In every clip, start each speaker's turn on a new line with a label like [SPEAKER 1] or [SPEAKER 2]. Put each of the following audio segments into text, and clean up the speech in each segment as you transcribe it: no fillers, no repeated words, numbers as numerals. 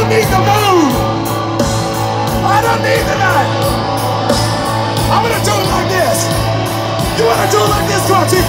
[SPEAKER 1] don't need the moon. I don't need the night. I'm gonna do it like this. You wanna do it like this, Corti?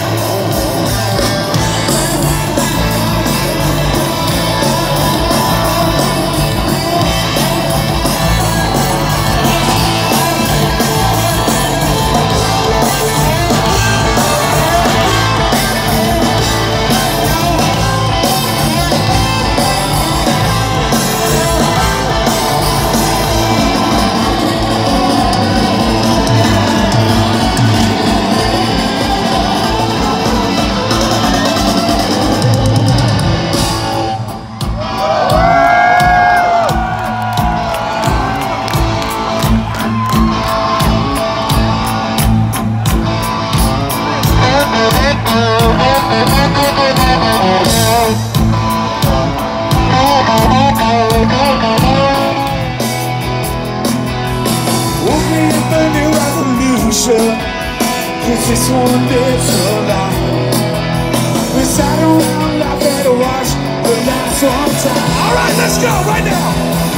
[SPEAKER 2] Cause this one lives a lie. We sat around laughing to watch the last one time.
[SPEAKER 1] Alright, let's go right now.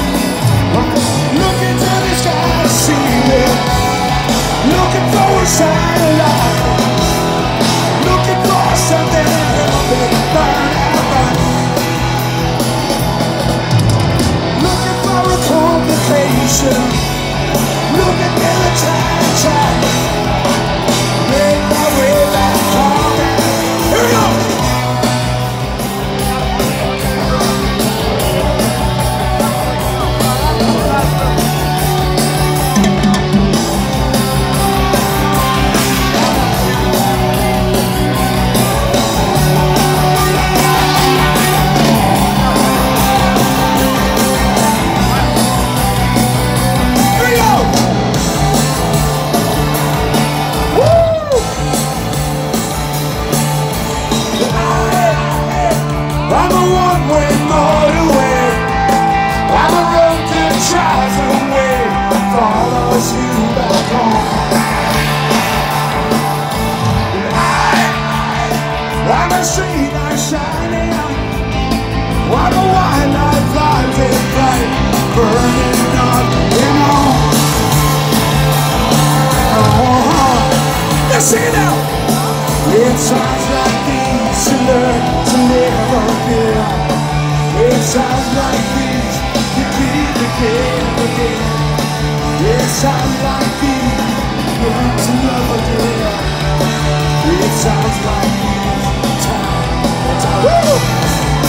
[SPEAKER 2] Look into the sky to see it. Looking for a sign of life. Looking for something to help me burn out right. Looking for a complication. Looking at the time. Make my way back home.
[SPEAKER 1] Here we go.
[SPEAKER 2] I'm a one-way motorway. I'm a road that tries away, follows you back home. I'm a street light shining. I'm a white light blinded bright, burning up and on.
[SPEAKER 1] Let's sing it now.
[SPEAKER 2] In times like these, you learn to live again. In times like these, you keep again. In times like these, you learn to love again. In times like these, time. Woo!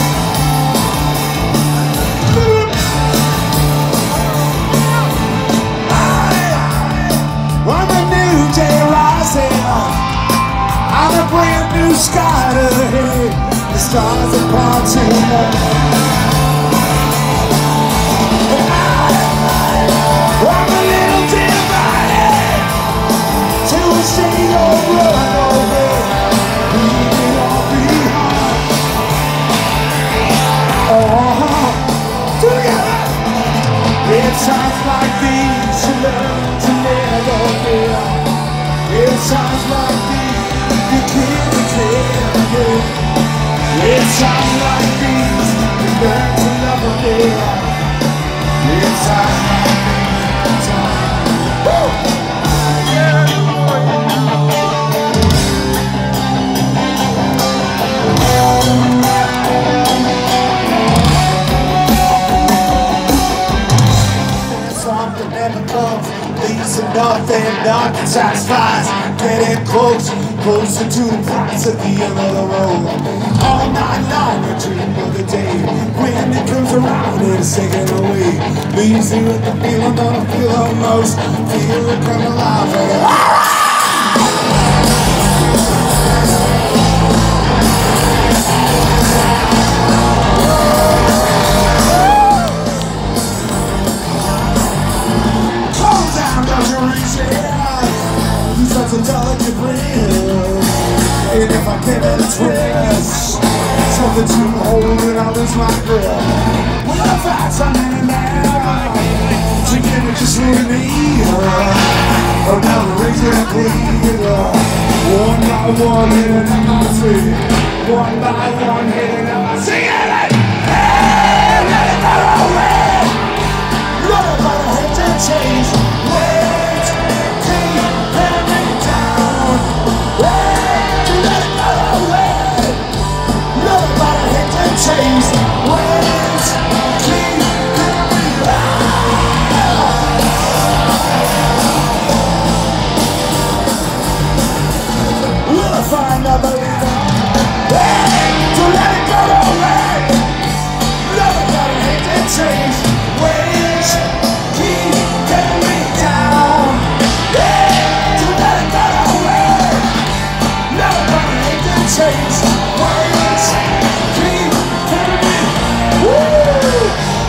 [SPEAKER 2] I'm a new day rising. I'm a brand new sky ahead. The stars are parting I'm a little divided till we see your run over, leave it all behind. Together. In times like these, you learn to never fear. In times like these, you keep it clear. In times like these, you learn to love again. In times like these, time. Woo! Something never comes, leads to nothing satisfies. Getting closer to the prize at the end of the road. All night long I dream of the day when it comes around and it's taken away. Leaves me with the feeling that I feel the most. Feel it come alive. Such a delicate breeze, and if I give it a twist, something to hold and I'll lose my grip. Well, if that's I'm in now, to give it just for me. Another reason to bleed. One by one, hitting up my feet. One by one, hitting up my feet. Sing it! Hey, let it go away. change. Wait, keep letting me down. Wait, to let it go away. Love about a hit and change. Wait, keep letting me down. Will I find a believer? Wait, to let it go away. Love about a hit and change. Wait, keep letting me down. Wait, to let it go away. Love about a hit and change. Wait, keep letting me. Woo!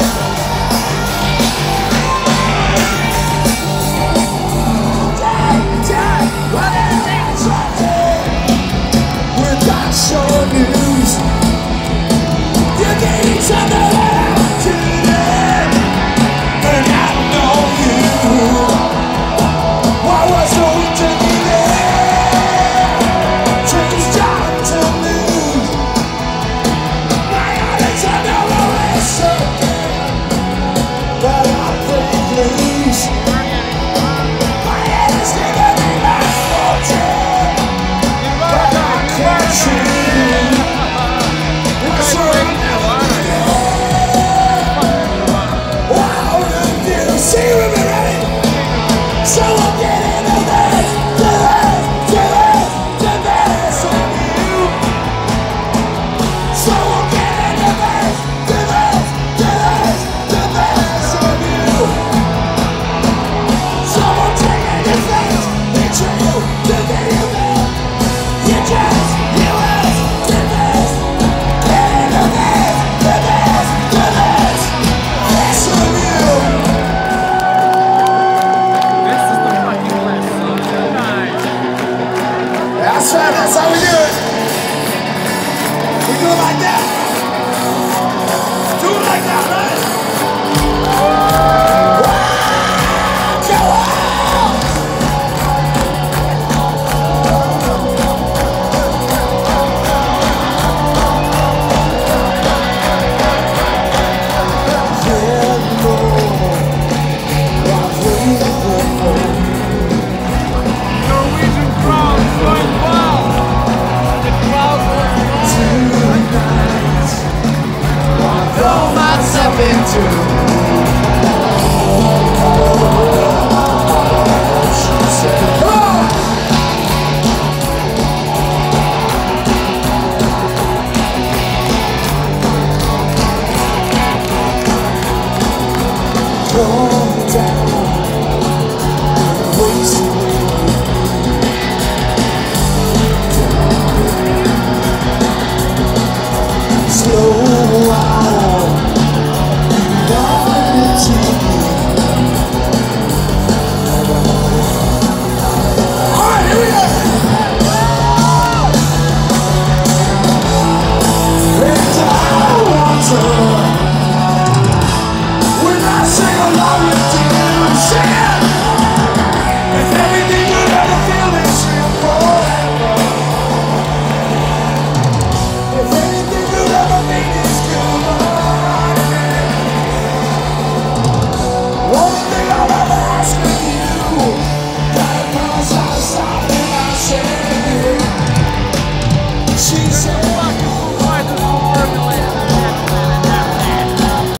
[SPEAKER 2] What everything's right without your news. You gave each other an opportunity, and I know you. Why was the winter there? Change time to lose. My eyes are never always again, but I break loose. My head is giving me my fortune, but I can't choose. It's right now. See, we've been ready. So we'll get into this, to this of you. So we'll get into this, to this of you. So we'll take it to face, it's you, to get you there. You just